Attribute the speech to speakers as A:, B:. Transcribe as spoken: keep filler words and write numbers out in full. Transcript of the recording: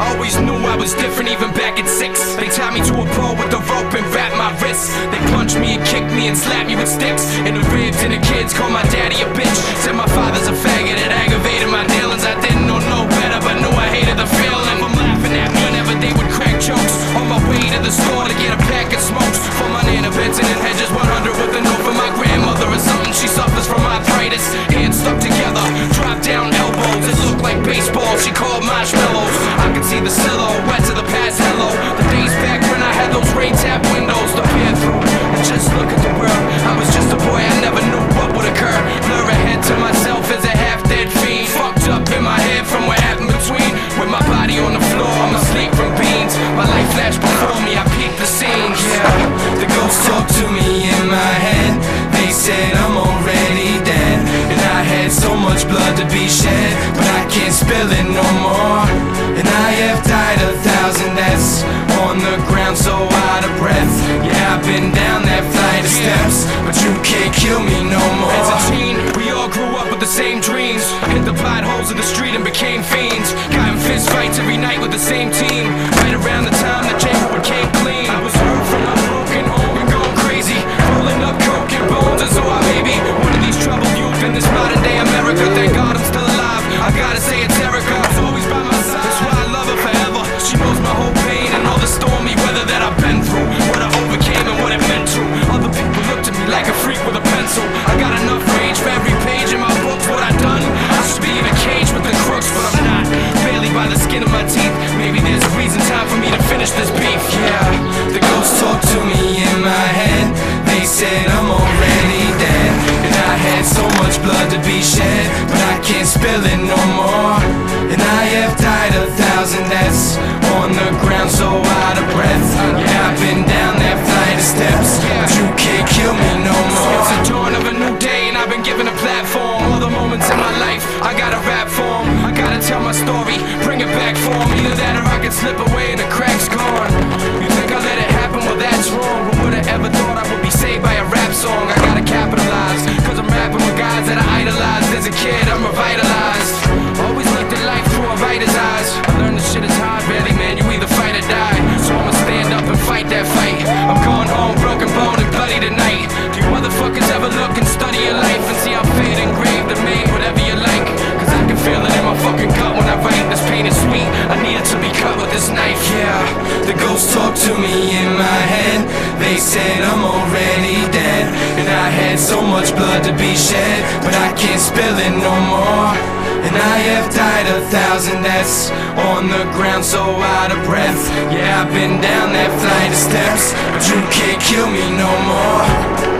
A: I always knew I was different even back at six. They tied me to a pole with a rope and wrapped my wrists. They punched me and kicked me and slapped me with sticks in the ribs, and the kids called my daddy a bitch. Said my father's a faggot, it aggravated my dealings. I didn't know no better, but knew I hated the feeling. Them laughing at me whenever they would crack jokes. On my way to the store to get a pack of smokes for my Nana Benson and Hedges one hundred with a note for my grandmother or something. She suffers from arthritis, hands stuck together, drop down elbows. It looked like baseball, she called marshmallows. I could see the silhouettes of the past hello. The days back when I had those rain tap windows to peer through and just look at the world. I was just a boy, I never knew what would occur. Blur ahead to myself as a half-dead fiend, fucked up in my head from what happened between. With my body on the floor, I'm asleep from beans. My life flashed before me, I peeked the scenes. Yeah, the ghosts talk to me in my head. They said I'm already dead, and I had so much blood to be shed, but I can't spill it no more. And I have died a thousand deaths on the ground, so out of breath. Yeah, I've been down that flight of steps, but you can't kill me no more. As a teen, we all grew up with the same dreams. Hit the potholes in the street and became fiends. Got in fist fights every night with the same team. Right around the time the neighborhood came clean, I was hurt from my broken home and going crazy, rolling up coke and bones. And so I may be one of these troubled youth in this modern day America. Thank God I'm still alive, I gotta say it's Erica. She's always by my side, that's why I love her forever. She knows my whole pain and all the stormy weather that I've been through, what I overcame and what it meant to. Other people looked at me like a freak with a pencil. I got enough rage for every page in my books. What I done, I should be in a cage with the crooks, but I'm not, barely by the skin of my teeth. Maybe there's a reason, time for me to finish this beef. Yeah, the ghosts talk to me in my head. They said I'm already dead, and I had so much blood to be shed, but I can't spill it no more. And I have died a thousand deaths on the ground, so out of breath. Yeah, I've been down that flight of steps, but you can't kill me no more. It's the dawn of a new day, and I've been given a platform. All the moments in my life, I gotta rap for 'em. I gotta tell my story, bring it back for 'em. Either that or I can slip away and the crack's gone. You think I let it happen? Well, that's wrong. Who would've ever thought I would be saved by a rap song? I gotta capitalize, cause I'm rapping with guys that I idolized. As a kid, I'm revitalized. Always looked at life through a writer's eyes. I learned this shit is hard, really, man. You either fight or die, so I'ma stand up and fight that fight. I'm going home broken bone and bloody tonight. Do you motherfuckers ever look and study your life and see how fate engraved and made whatever you like? Cause I can feel it in my fucking gut when I write. This pain is sweet, I need it to be cut with this knife. Yeah, the ghosts talk to me in my head. They said I'm already dead, and I had so much blood to be shed, but I can't spill it no more. And I have died a thousand deaths on the ground, so out of breath. Yeah, I've been down that flight of steps, but you can't kill me no more.